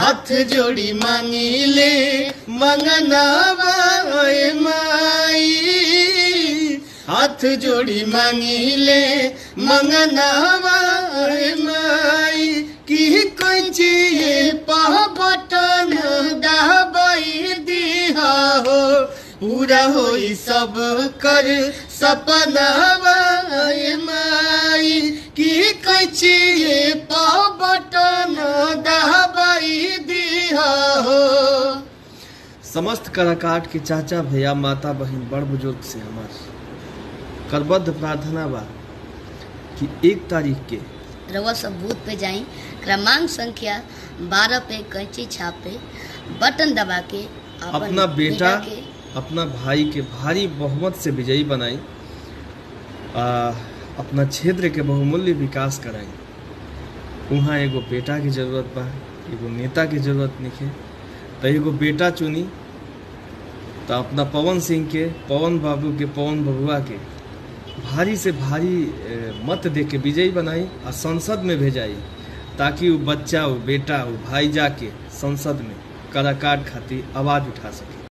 हाथ जोड़ी मांगिले मंगनावा ए माई, हाथ जोड़ी मांगिले मंगनावा ए माई, की कंचिए पह बटन दबाई दिहा हो, पूरा होई सब कर सपनावा ए माई, की कंचिए पह बटन दबाई दिहा हो। समस्त कलाकाट के चाचा भैया माता बहन बड़ बुजुर्ग से हमार करबद्ध प्रार्थना बा कि 1 तारीख के रउआ सब बूथ पे जाई, क्रमांक संख्या 12 पे कैंची छापे बटन दबा के अपना बेटा अपना भाई के भारी बहुमत से विजयी बनाई, अपना क्षेत्र के बहुमूल्य विकास कराई। वहाँ एगो बेटा की जरूरत बा, एगो नेता की जरूरत नहीं है, तो एगो बेटा चुनी तो अपना पवन सिंह के, पवन बाबू के, पवन बबुआ के भारी से भारी मत दे के विजयी बनाई और संसद में भेजाई, ताकि वो बच्चा, वो बेटा, वो भाई जाके संसद में कलाकाट खातिर आवाज़ उठा सके।